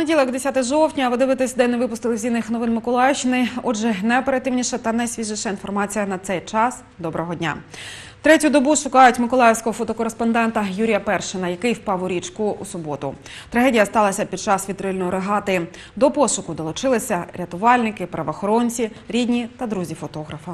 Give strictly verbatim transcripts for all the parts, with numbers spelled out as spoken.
Понеділок, десяте жовтня. Ви дивитесь день випуск телевізійних новин Миколаївщини. Отже, найоперативніша та найсвіжіша інформація на цей час. Доброго дня. Третю добу шукають миколаївського фотокореспондента Юрія Першина, який впав у річку у суботу. Трагедія сталася під час вітрильної регати. До пошуку долучилися рятувальники, правоохоронці, рідні та друзі фотографа.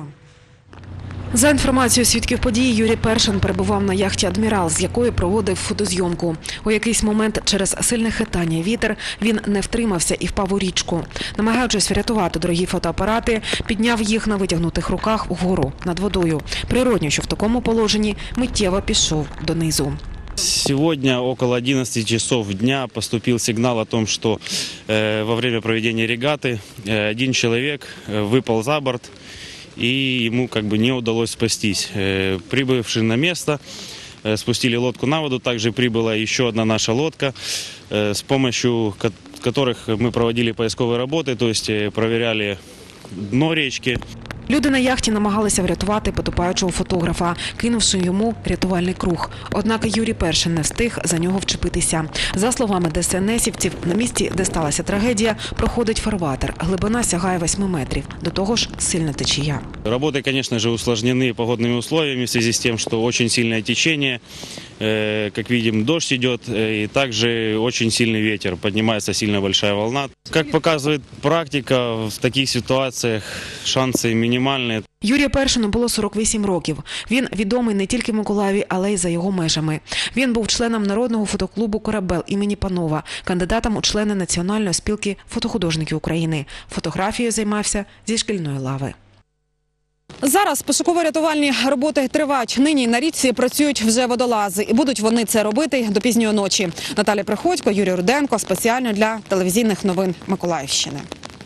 За інформацією свідків події, Юрій Першин перебував на яхті «Адмірал», з якої проводив фотозйомку. У якийсь момент через сильне хитання і вітер він не втримався і впав у річку. Намагаючись врятувати дорогі фотоапарати, підняв їх на витягнутих руках вгору над водою. Природньо, що в такому положенні миттєво пішов донизу. Сегодня около одиннадцати часов дня поступил сигнал о том, что э, во время проведения регаты э, один человек э, выпал за борт, и ему как бы не удалось спастись. Э, прибывшие на место э, спустили лодку на воду, также прибыла еще одна наша лодка, э, с помощью ко которых мы проводили поисковые работы, то есть э, проверяли дно речки. Люди на яхті намагалися врятувати потопаючого фотографа, кинувши йому рятувальний круг. Однак Юрій Першин не встиг за нього вчепитися. За словами ДСНСівців, на місці, де сталася трагедія, проходить фарватер. Глибина сягає восьми метрів. До того ж, сильна течія. Работы, конечно же, усложнены погодными условиями в связи с тем, что очень сильное течение, как видим, дождь идет, и также очень сильный ветер, поднимается сильно большая волна. Как показывает практика, в таких ситуациях шансы минимальные. Юрію Першину було сорок вісім років. Він відомий не тільки в Миколаєві, але й за його межами. Він був членом народного фотоклубу «Корабель» імені Панова, кандидатом у члени Національної спілки фотохудожників України. Фотографією займався зі шкільної лави. Зараз пошуково-рятувальні роботи тривають. Нині на річці працюють вже водолази. І будуть вони це робити до пізньої ночі. Наталя Приходько, Юрій Руденко. Спеціально для телевізійних новин Миколаївщини.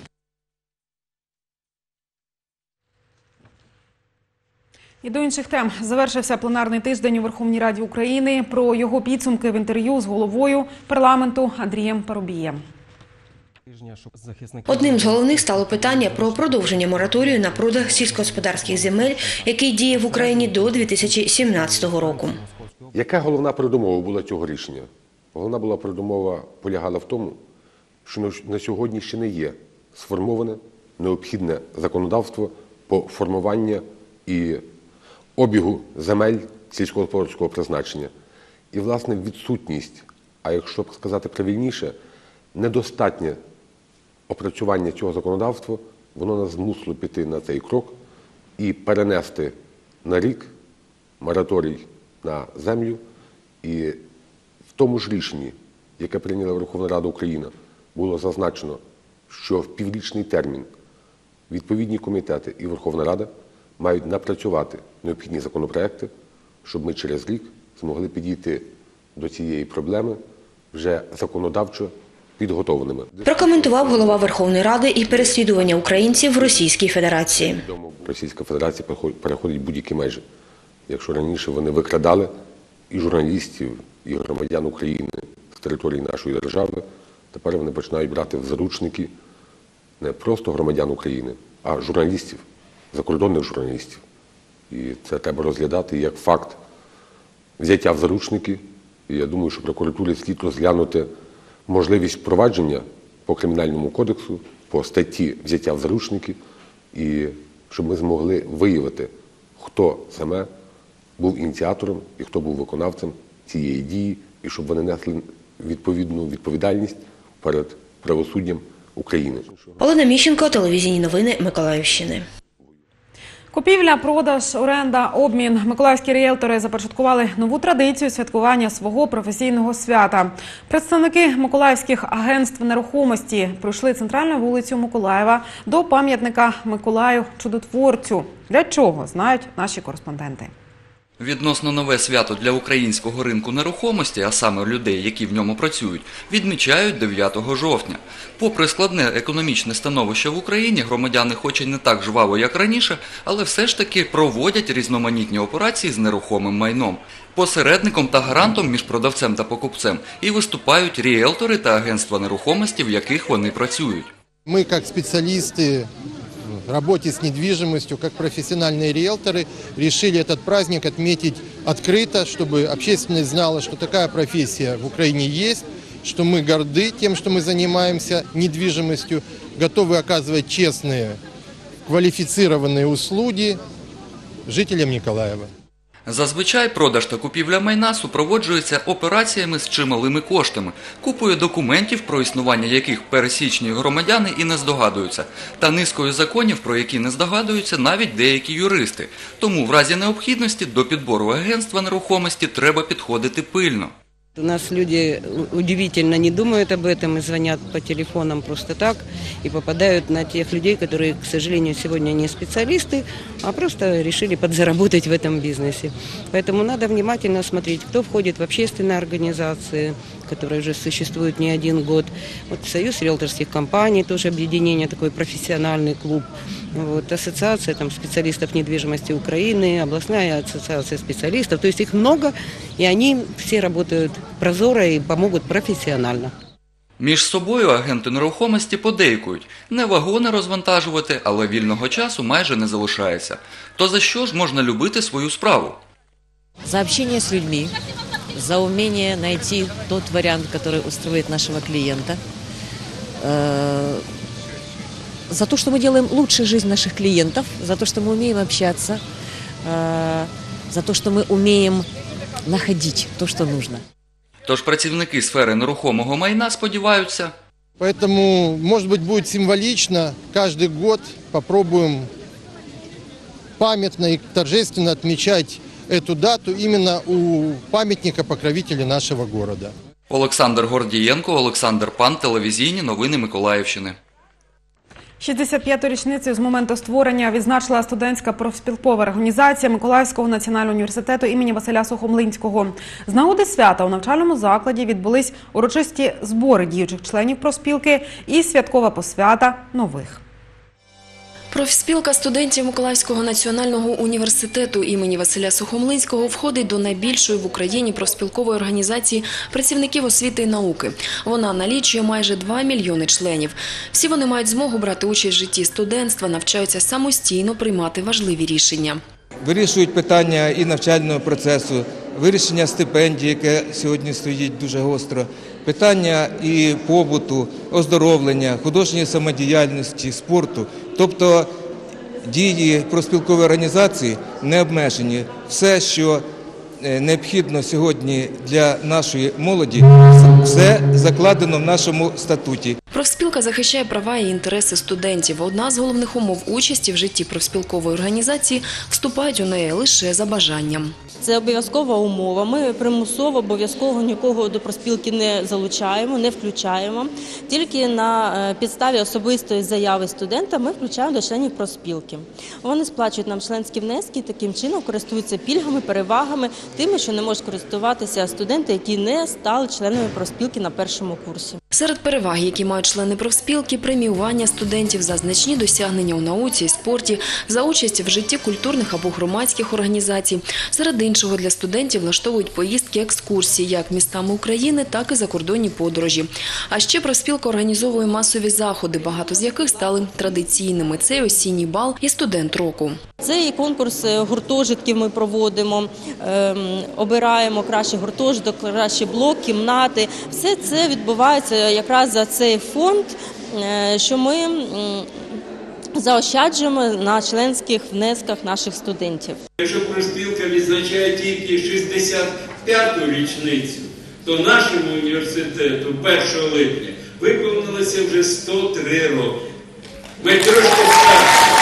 І до інших тем. Завершився пленарний тиждень у Верховній Раді України. Про його підсумки в інтерв'ю з головою парламенту Андрієм Парубієм. Одним з головних стало питання про продовження мораторію на продаж сільськогосподарських земель, який діє в Україні до дві тисячі сімнадцятого року. Яка головна передумова була цього рішення? Головна була передумова полягала в тому, що на сьогодні ще не є сформоване необхідне законодавство по формуванню і обігу земель сільськогосподарського призначення. І, власне, відсутність, а якщо б сказати правильніше, недостатнє опрацювання цього законодавства, воно нас змусило піти на цей крок і перенести на рік мораторій на землю. І в тому ж рішенні, яке прийняла Верховна Рада України, було зазначено, що в піврічний термін відповідні комітети і Верховна Рада мають напрацювати необхідні законопроекти, щоб ми через рік змогли підійти до цієї проблеми вже законодавчо підготовленими. Прокоментував голова Верховної Ради і переслідування українців в Російській Федерації. Російська Федерація переходить будь-які межі. Якщо раніше вони викрадали і журналістів, і громадян України з території нашої держави, тепер вони починають брати в заручники не просто громадян України, а журналістів, закордонних журналістів. І це треба розглядати як факт взяття в заручники. І я думаю, що прокуратурі слід розглянути можливість впровадження по Кримінальному кодексу, по статті взяття в заручники, і щоб ми змогли виявити, хто саме був ініціатором і хто був виконавцем цієї дії, і щоб вони несли відповідну відповідальність перед правосуддям України. Олена Міщенко, телевізійні новини Миколаївщини. Купівля, продаж, оренда, обмін. Миколаївські ріелтори започаткували нову традицію святкування свого професійного свята. Представники миколаївських агентств нерухомості пройшли центральною вулицею Миколаєва до пам'ятника Миколаю Чудотворцю. Для чого, знають наші кореспонденти. Відносно нове свято для українського ринку нерухомості, а саме людей, які в ньому працюють, відмічають дев'ятого жовтня. Попри складне економічне становище в Україні, громадяни хоч і не так жваво, як раніше, але все ж таки проводять різноманітні операції з нерухомим майном. Посередником та гарантом між продавцем та покупцем і виступають ріелтори та агентства нерухомості, в яких вони працюють. Ми, як спеціалісти в работе с недвижимостью, как профессиональные риэлторы, решили этот праздник отметить открыто, чтобы общественность знала, что такая профессия в Украине есть, что мы горды тем, что мы занимаемся недвижимостью, готовы оказывать честные, квалифицированные услуги жителям Николаева. Зазвичай продаж та купівля майна супроводжується операціями з чималими коштами, купою документів, про існування яких пересічні громадяни і не здогадуються, та низкою законів, про які не здогадуються навіть деякі юристи. Тому в разі необхідності до підбору агентства нерухомості треба підходити пильно. У нас люди удивительно не думают об этом и звонят по телефонам просто так и попадают на тех людей, которые, к сожалению, сегодня не специалисты, а просто решили подзаработать в этом бизнесе. Поэтому надо внимательно смотреть, кто входит в общественные организации, которые уже существуют не один год. Вот Союз риэлторских компаний, тоже объединение, такой профессиональный клуб. Вот, ассоциация там, специалистов недвижимости Украины, областная ассоциация специалистов. То есть их много, и они все работают прозоро и помогут профессионально. Між собою агенти нерухомості подейкують. Не вагони розвантажувати, але вільного часу майже не залишається. То за що ж можна любити свою справу? За общение с людьми, за умение найти тот вариант, который устроит нашего клиента, за то, что мы делаем лучше жизнь наших клиентов, за то, что мы умеем общаться, за то, что мы умеем находить то, что нужно. Тож працівники сфери нерухомого майна сподіваються. Поэтому, может быть, будет символично, каждый год попробуем памятно и торжественно отмечать эту дату именно у памятника покровителя нашего города. Олександр Гордієнко, Олександр Пан, телевізійні новини Миколаївщини. шістдесят п'яту річницю з моменту створення відзначила студентська профспілкова організація Миколаївського національного університету імені Василя Сухомлинського. З нагоди свята у навчальному закладі відбулись урочисті збори діючих членів профспілки і святкова посвята нових. Профспілка студентів Миколаївського національного університету імені Василя Сухомлинського входить до найбільшої в Україні профспілкової організації працівників освіти і науки. Вона налічує майже два мільйони членів. Всі вони мають змогу брати участь в житті студентства, навчаються самостійно приймати важливі рішення. Вирішують питання і навчального процесу, вирішення стипендій, яке сьогодні стоїть дуже гостро, питання і побуту, оздоровлення, художньої самодіяльності, спорту. Тобто дії профспілкової організації не обмежені. Все, що необхідно сьогодні для нашої молоді, все закладено в нашому статуті. Профспілка захищає права і інтереси студентів. Одна з головних умов участі в житті профспілкової організації – вступають у неї лише за бажанням. Це обов'язкова умова. Ми примусово обов'язково нікого до профспілки не залучаємо, не включаємо. Тільки на підставі особистої заяви студента ми включаємо до членів профспілки. Вони сплачують нам членські внески, таким чином користуються пільгами, перевагами, тими, що не можуть користуватися студенти, які не стали членами профспілки на першому курсі. Серед переваг, які мають члени профспілки, преміювання студентів за значні досягнення у науці і спорті, за участь в житті культурних або громадських організацій. Серед іншого для студентів влаштовують поїздки, екскурсії як містами України, так і закордонні подорожі. А ще профспілка організовує масові заходи, багато з яких стали традиційними. Це осінній бал і студент року. Це і конкурс гуртожитків ми проводимо, обираємо кращий гуртожиток, кращий блок, кімнати. Все це відбувається якраз за цей фонд, що ми заощаджуємо на членських внесках наших студентів. Якщо профспілка відзначає тільки шістдесят п'яту річницю, то нашому університету першого липня виповнилося вже сто три роки. Ми трошки старші.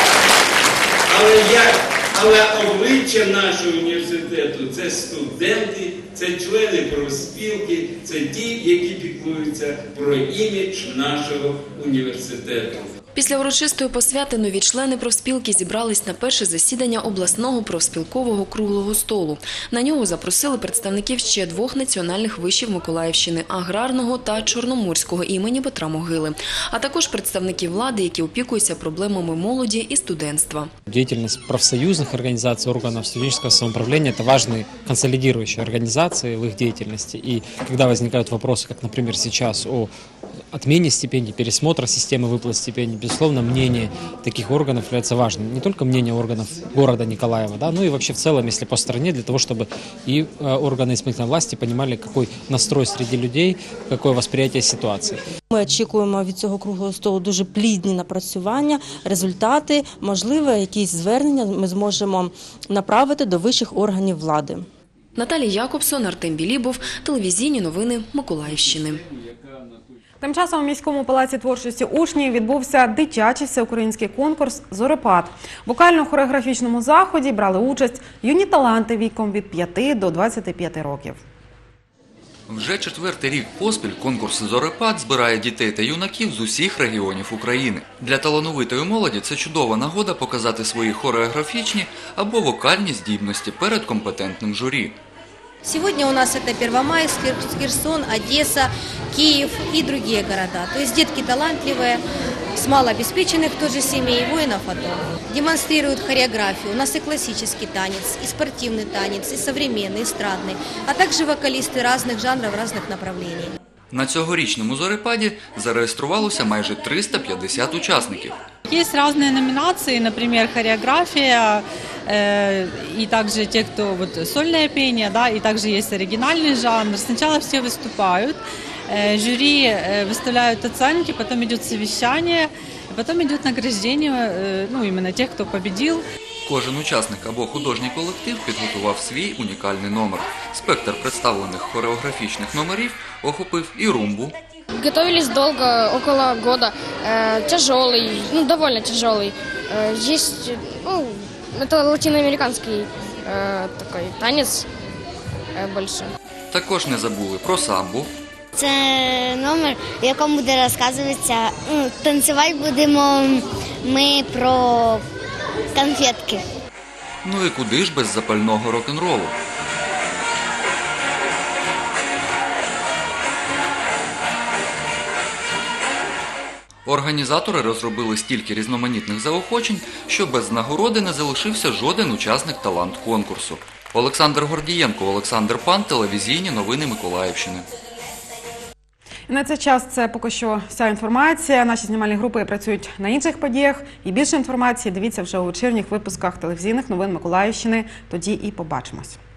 Але, я, але обличчя нашого університету – це студенти, це члени профспілки, це ті, які піклуються про імідж нашого університету. Після урочистої посвяти нові члени профспілки зібрались на перше засідання обласного профспілкового круглого столу. На нього запросили представників ще двох національних вишів Миколаївщини – аграрного та чорноморського імені Петра Могили, а також представників влади, які опікуються проблемами молоді і студентства. Деятельность профсоюзных организаций, органов студенческого самоуправления – это важные консолидирующие организации в их деятельности. И когда возникают вопросы, как, например, сейчас о отмене стипендий, пересмотра системы выплат стипендий. Безусловно, мнение таких органов является важным. Не только мнение органов города Николаева, да, но и вообще в целом, если по стране, для того, чтобы и органы исполнительной власти понимали, какой настрой среди людей, какое восприятие ситуации. Ми очікуємо від цього круглого столу дуже плідні напрацювання, результати, можливо, якісь звернення ми зможемо направити до вищих органів влади. Наталія Якобсон, Артем Білібов, телевізійні новини Миколаївщини. Тим часом у міському палаці творчості учнів відбувся дитячий всеукраїнський конкурс «Зорепад». В вокально-хореографічному заході брали участь юні таланти віком від п'яти до двадцяти п'яти років. Вже четвертий рік поспіль конкурс «Зорепад» збирає дітей та юнаків з усіх регіонів України. Для талановитої молоді це чудова нагода показати свої хореографічні або вокальні здібності перед компетентним журі. Сегодня у нас это Первомайск, Херсон, Одесса, Киев и другие города. То есть детки талантливые, с малообеспеченных тоже семей, воинов АТО. Демонстрируют хореографию. У нас и классический танец, и спортивный танец, и современный, и эстрадный, а также вокалисты разных жанров, разных направлений. На цьогорічному «Зорепаді» зареєструвалося майже триста п'ятдесят учасників. Есть разные номинации, например, хореография, э, и также те, кто вот сольное пение, да, и также есть оригинальный жанр. Сначала все выступают, э, жюри э, выставляют оценки, потом идет совещание, потом идет награждение, э, ну, именно тех, кто победил. Кожен учасник або художній колектив підготував свій унікальний номер. Спектр представлених хореографічних номерів охопив і румбу. Готовились долго, около года. Э, тяжелый, ну, довольно тяжелый. Э, есть, ну, это латиноамериканский э, такой танец э, больше. Також не забули про самбу. Це номер, в якому буде розказуватися, ну, танцювати будемо ми про конфетки. Ну і куди ж без запального рок-н-ролу? Організатори розробили стільки різноманітних заохочень, що без нагороди не залишився жоден учасник талант-конкурсу. Олександр Гордієнко, Олександр Пан, телевізійні новини Миколаївщини. І на цей час це поки що вся інформація. Наші знімальні групи працюють на інших подіях. І більше інформації дивіться вже у вечірніх випусках телевізійних новин Миколаївщини. Тоді і побачимось.